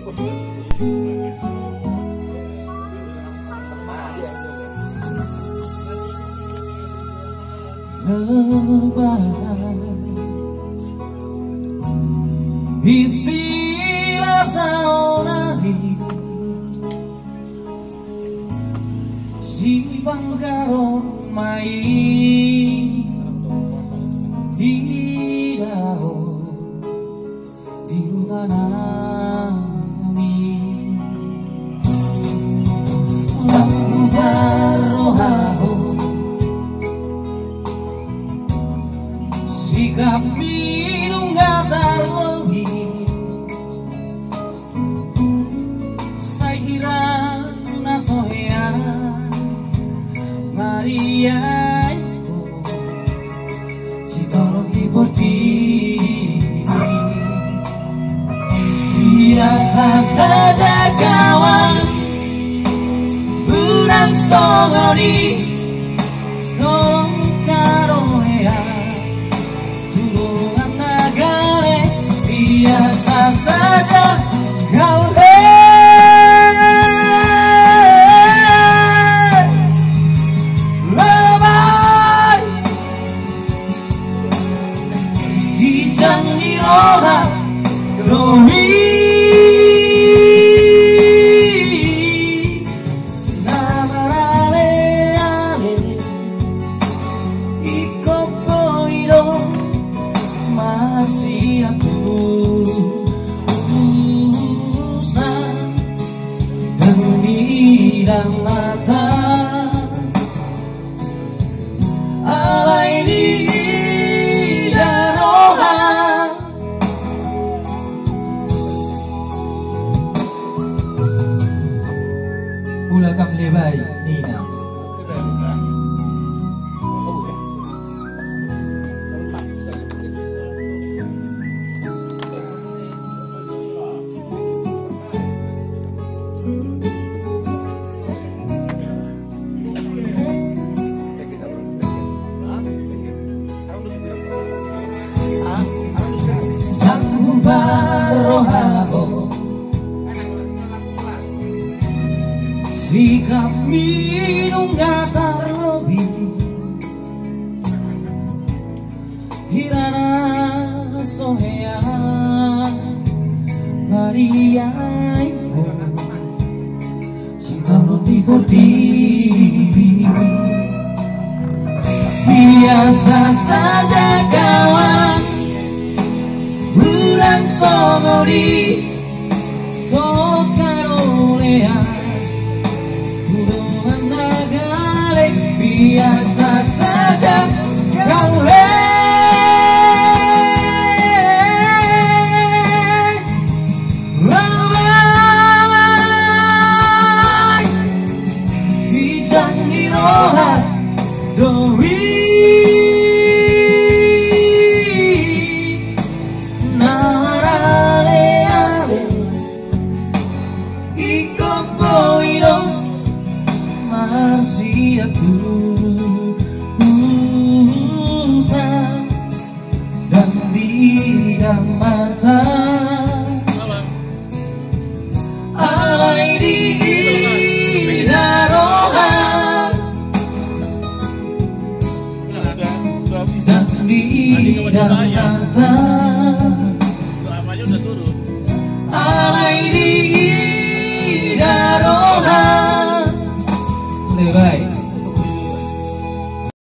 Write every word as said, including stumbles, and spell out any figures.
Istilah saonari si bangkaro mai hidaho diutanami lampu barohaho sikap minum gatar logi nasohea Maria si tolong diporti biasa saja kawan bulan songoni tong karohea turungan nagare biasa saja kawan Ora Rohi Namarale ale Iko poiro masih aku usah dan bidang mata alai di Pula kam lebay Nina. Sikap minum gatar lebih Hirana sohea Maria Sikap roti poti biasa saja kawan bulan somori tokarolea biasa saja kau lamai di janji roha doi narale ale iko poiro masih aku usah dan bidang mata alai di darohan dan bidang mata alai di darohan lebay